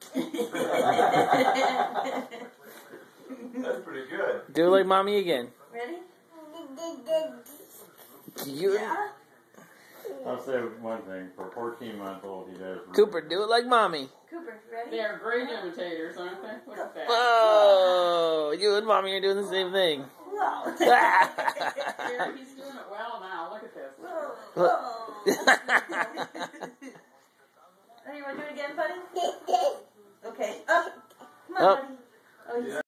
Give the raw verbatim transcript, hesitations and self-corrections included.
That's pretty good. Do it like mommy again. Ready? You, Yeah. I'll say one thing. For a fourteen-month-old, he does. Cooper, do it like mommy. Cooper, ready? They are great imitators, aren't they? Look at that. Oh, you and mommy are doing the same thing. Whoa. Here, he's doing it well now. Look at this. Whoa. Whoa. Oh, you want to do it again, buddy? Okay. Up. Come on, Up. buddy. Oh, he's